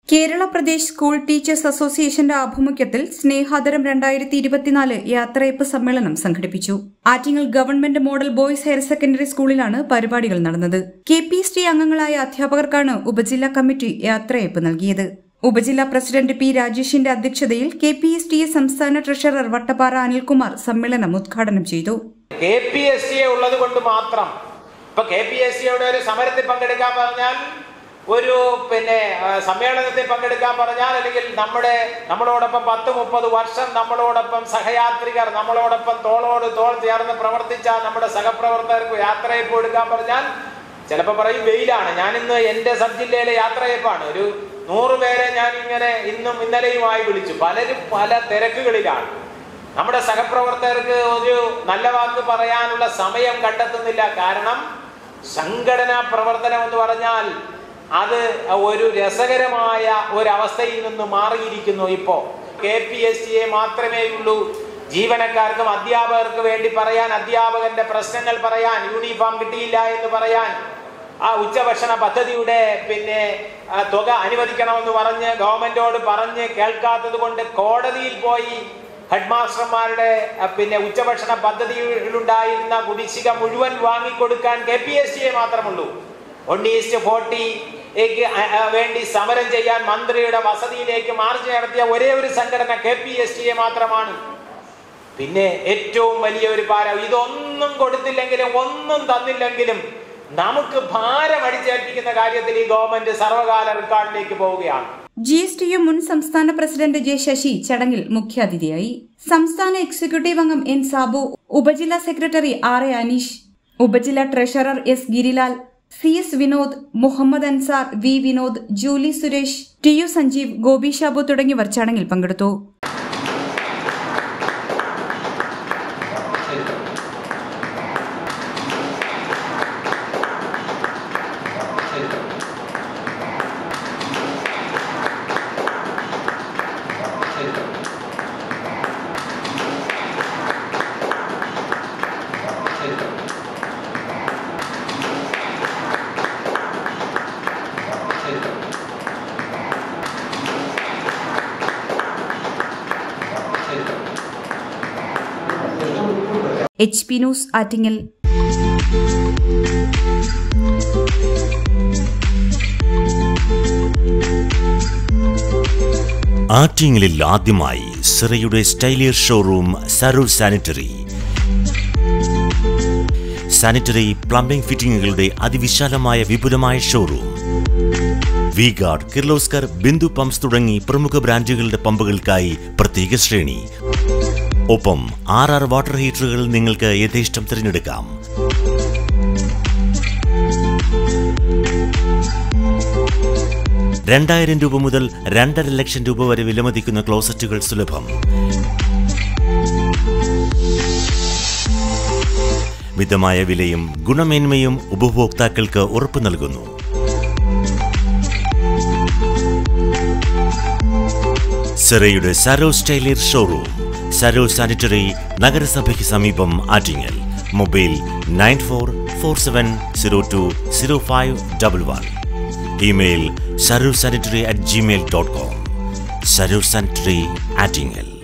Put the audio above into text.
Kerala Pradesh school teachers അസോസിയേഷന്റെ ആഭിമുഖ്യത്തിൽ സ്നേഹാദരം 2024 യാത്രയയപ്പ് സമ്മേളനം സംഘടിപ്പിച്ചു. Attingal government model boys higher secondary സ്കൂളിലാണ് പരിപാടികൾ നടന്നത്. KPST അംഗങ്ങളായ അധ്യാപകർക്കാണ് ഉപജില്ലാ കമ്മിറ്റി യാത്രയയപ്പ് നൽകിയത്. ഉപജില്ലാ പ്രസിഡന്റ് P. രാജേഷിന്റെ അധ്യക്ഷതയിൽ KPST സംസ്ഥാന ട്രഷറർ വട്ടപ്പാറ അനിൽകുമാർ സമ്മേളനം ഉദ്ഘാടനം ചെയ്തു. KPST ഉള്ളതുകൊണ്ട് മാത്രം KPSTയുടെ ഒരു സമരത്തിൽ പങ്കെടുക്കാൻ പറഞ്ഞാൽ, ഒരു സമ്മേളനത്തിൽ പങ്കെടുക്കാൻ പറഞ്ഞാൽ, അല്ലെങ്കിൽ നമ്മളോടൊപ്പം 10-30 വർഷം നമ്മളോടൊപ്പം സഹയാത്രികർ, നമ്മളോടൊപ്പം തോളോട് തോൾ ചേർന്ന് പ്രവർത്തിച്ച നമ്മുടെ സഹപ്രവർത്തകർക്ക് യാത്രയയപ്പ് എടുക്കാൻ പറഞ്ഞാൽ ചിലപ്പോൾ പറയും വെയിലാണ്. ഞാനിന്ന് എൻ്റെ സബ് ജില്ലയിലെ യാത്രയയപ്പാണ്. ഒരു 100 പേരെ ഞാൻ ഇങ്ങനെ ഇന്നും ഇന്നലെയുമായി വിളിച്ചു. പലരും പല തിരക്കുകളിലാണ്. നമ്മുടെ സഹപ്രവർത്തകർക്ക് ഒരു നല്ല വാക്ക് പറയാനുള്ള സമയം കണ്ടെത്തുന്നില്ല. കാരണം സംഘടനാ പ്രവർത്തനം എന്ന് പറഞ്ഞാൽ അത് ഒരു രസകരമായ ഒരവസ്ഥയിൽ നിന്ന് മാറിയിരിക്കുന്നു. ഇപ്പോൾ KPSTയെ മാത്രമേ ഉള്ളൂ ജീവനക്കാർക്കും അധ്യാപകർക്ക് വേണ്ടി പറയാൻ, അധ്യാപകന്റെ പ്രശ്നങ്ങൾ പറയാൻ, യൂണിഫോം കിട്ടിയില്ല എന്ന് പറയാൻ, ആ ഉച്ചഭക്ഷണ പദ്ധതിയുടെ തുക അനുവദിക്കണമെന്ന് പറഞ്ഞ് ഗവൺമെന്റോട് പറഞ്ഞ് കേൾക്കാത്തത് കൊണ്ട് കോടതിയിൽ പോയി ഹെഡ് മാസ്റ്റർമാരുടെ ഉച്ചഭക്ഷണ പദ്ധതിയിലുണ്ടായിരുന്ന കുടിശ്ശിക മുഴുവൻ വാങ്ങിക്കൊടുക്കാൻ KPSTയെ മാത്രമുള്ളൂ. 1:40 വേണ്ടി സമരം ചെയ്യാൻ മന്ത്രിയുടെ വസതിയിലേക്ക് മാർച്ച് നടത്തിയ ഒരേ ഒരു സംഘടന KPSTയെ മാത്രമാണ്. പിന്നെ ഏറ്റവും വലിയ ഒരു ഭാരം, ഇതൊന്നും കൊടുത്തില്ലെങ്കിലും ഒന്നും തന്നില്ലെങ്കിലും നമുക്ക് ഭാരം അടിച്ചേൽപ്പിക്കുന്ന കാര്യത്തിൽ ഈ ഗവൺമെന്റ് സർവകാല റെക്കോർഡിലേക്ക് പോവുകയാണ്. GSTU മുൻ സംസ്ഥാന പ്രസിഡന്റ് J. ശശി ചടങ്ങിൽ മുഖ്യാതിഥിയായി. സംസ്ഥാന എക്സിക്യൂട്ടീവ് അംഗം N. സാബു, ഉപജില്ലാ സെക്രട്ടറി R. A. അനീഷ്, ഉപജില്ലാ treasurer S. Girilal, CS Vinod, Muhammad Ansar, V. Vinod, Julie Suresh, TU Sanjeev, Gopi Shabu തുടങ്ങിയവർ ചടങ്ങിൽ പങ്കെടുത്തു. HP news Attingal. ആറ്റിങ്ങലിൽ ആദ്യമായി സിറയുടെ സ്റ്റൈലിയർ showroom Sarur sanitary. Sanitary plumbing ഫിറ്റിംഗുകളുടെ അതിവിശാലമായ വിപുലമായ showroom. V-Guard, Kirloskar, Bindu pumps തുടങ്ങി പ്രമുഖ ബ്രാൻഡുകളുടെ പമ്പുകൾക്കായി പ്രത്യേക ശ്രേണി. ഒപ്പം 6 വാട്ടർ ഹീറ്ററുകൾ നിങ്ങൾക്ക് യഥേഷ്ടം തിരഞ്ഞെടുക്കാം. ₹2,000 മുതൽ ₹2,50,000 വരെ വിലമതിക്കുന്ന ക്ലോസറ്റുകൾ സുലഭം. മിതമായ വിലയും ഗുണമേന്മയും ഉപഭോക്താക്കൾക്ക് ഉറപ്പു നൽകുന്നു. സിറയുടെ സരോ സ്റ്റൈലിയർ ഷോറൂം, സരോ സാനിറ്ററി, നഗരസഭയ്ക്ക് സമീപം, Attingal. Mobile 9447020511. Email sarursanitary@gmail.com. Sarur sanitary, Attingal.